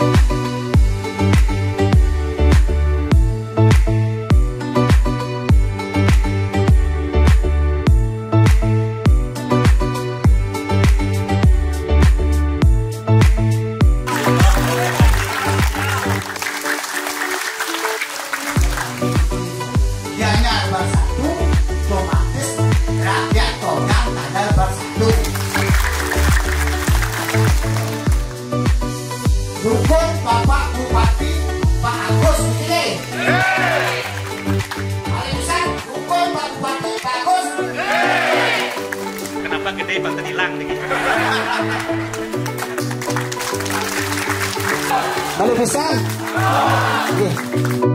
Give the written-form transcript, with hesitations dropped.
Dukung Bapak Bupati Pak Agus ini. Paling besar dukung Pak Bupati Pak Agus. Kenapa gede Pak tadi hilang nih? Paling besar.